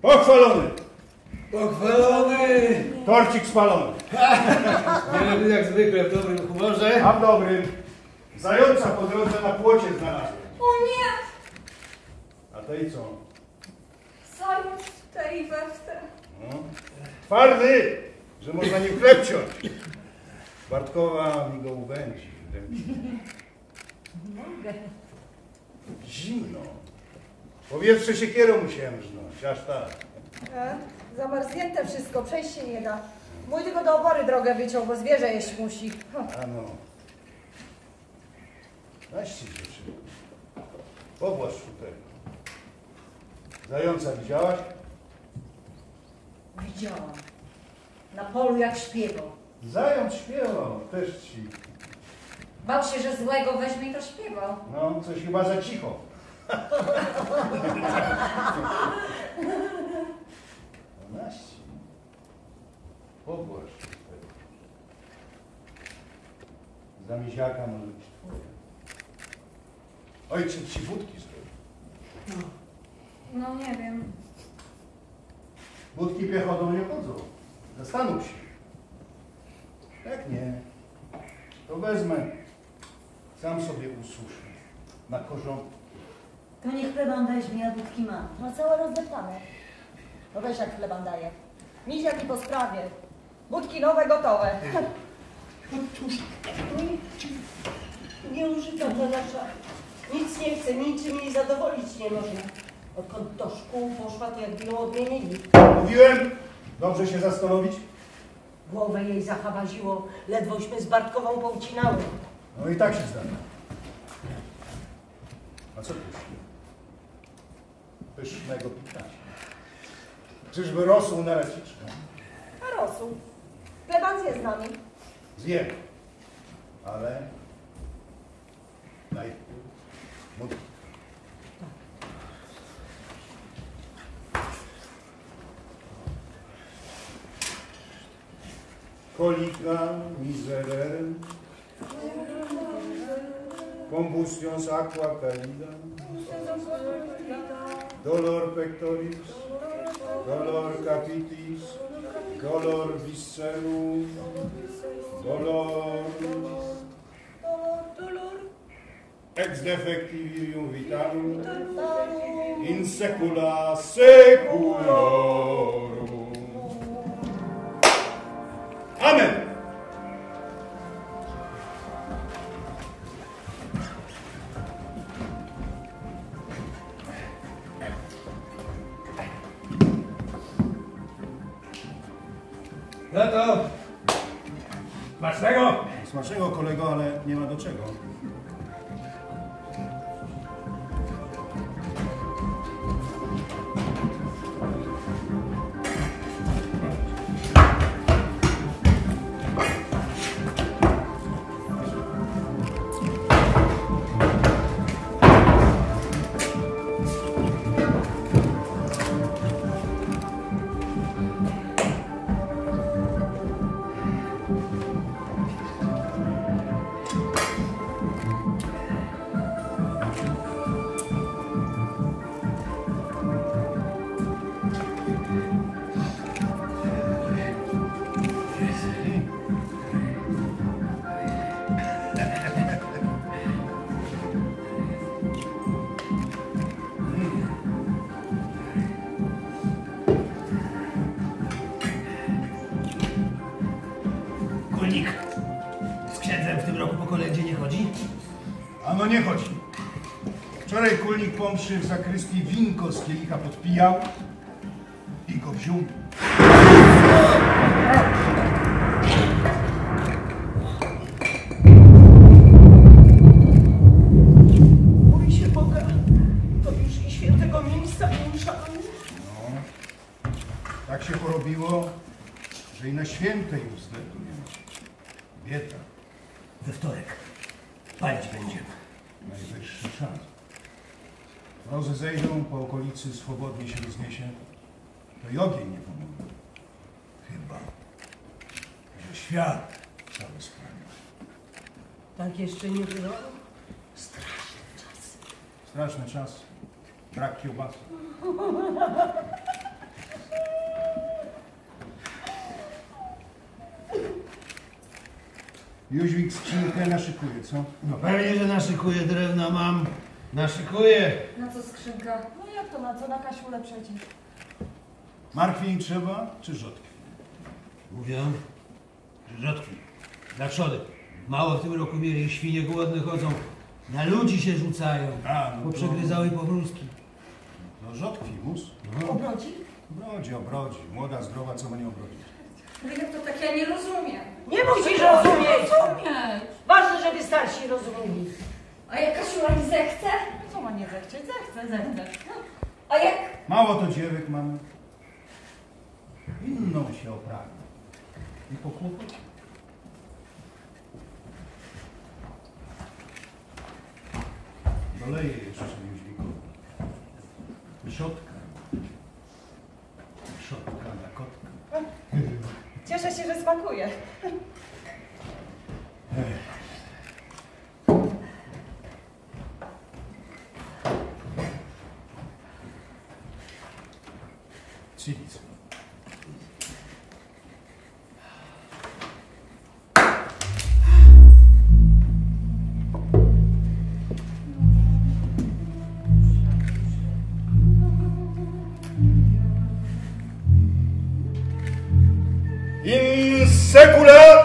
Pochwalony! Pochwalony! Torcik spalony. Nie jak zwykle w dobrym humorze. A w dobrym. Zająca po drodze na płocie znalazłem. O nie! A to i co? Zając w te i we w te. No. Twardy, że można nim chleb ciąć. Bartkowa mi go uwędzi. Mogę. Zimno. Powietrze siekierą musiałem rżnąć, aż tak. Zamarznięte wszystko, przejść się nie da. Mój tylko do obory drogę wyciął, bo zwierzę jeść musi. A no. Naście dziewczyny. Powłasz tego. Zająca widziałaś? Widziałam. Na polu jak śpiewał. Zając śpiewał, też ci. Bał się, że złego weźmie i to śpiewał. No, coś chyba za cicho. Naści. Powłasz tego. Za miziaka może być twoje. Ojciec ci wódki zrobił. No nie wiem. Wódki piechotą nie chodzą. Zastanów się. Jak nie, to wezmę. Sam sobie ususzę. Na korzątku. To niech chleban weźmie, a budki ma. Ma całe rozdeptane. No weź jak chleban daje. Miziak i po sprawie. Budki nowe, gotowe. Nie użyczam to nasza. Nic nie chce, niczym jej zadowolić nie można. Odkąd do szkół poszła, to jak ją odmienili. Mówiłem, dobrze się zastanowić. Głowę jej zachabaziło, ledwośmy z Bartkową poucinały. No i tak się zdarza. A co pyszne? Pysznego pitania. Czyżby rosół na raciczkę? A rosół. Chleban zje z nami. Zjem. Ale najpierw módl. Colica miserere, combustions aqua calida, dolor pectoris, dolor capitis, dolor viscerum, dolor ex defectivium vitalum, in secula seculorum. Amen. No to smacznego! Smacznego, kolego, ale nie ma do czego. Kulnik z księdzem w tym roku po kolędzie nie chodzi? Ano nie chodzi. Wczoraj kulnik po mszy w zakrystii winko z kielicha podpijał i go wziął. Mój się Boga, to już i świętego miejsca nie szanuje. No, tak się porobiło, że i na świętej względu nie ma. Bieda. We wtorek. Palić będziemy. Najwyższy czas. Mrozy zejdą, po okolicy swobodnie się rozniesie, to i ogień nie pomoże. Chyba, że świat cały sprawia. Tak jeszcze nie było? Straszny czas. Straszny czas. Brak kiełbasy. Jóźwik skrzynkę naszykuje, co? No pewnie, że naszykuję drewna mam. Naszykuję. Na co skrzynka? No jak to na co? Na kasiulę przecież. Markwień trzeba, czy rzodkwi? Mówią, że rzodkwi. Dla trzody. Mało w tym roku mieli, świnie głodne chodzą. Na ludzi się rzucają. A, no Bo to- przegryzały powrózki. No rzodkwi, mus. Obrodzi? Obrodzi. Młoda, zdrowa, co ma nie obrodzić? Ale jak to tak, ja nie rozumiem. Nie musisz rozumieć! Rozumieć. Ważne, żeby starsi rozumieli. A jak Kasiula mi zechce? Co ma nie zechcieć? Zechce. A jak... Mało to dziewek mamy. Inną się oprawi. I po kłopocie. Doleję jeszcze Jóźwikowi. Trzotka. Trzotka dla kotka. Cieszę się, że smakuje. Cilic. In secula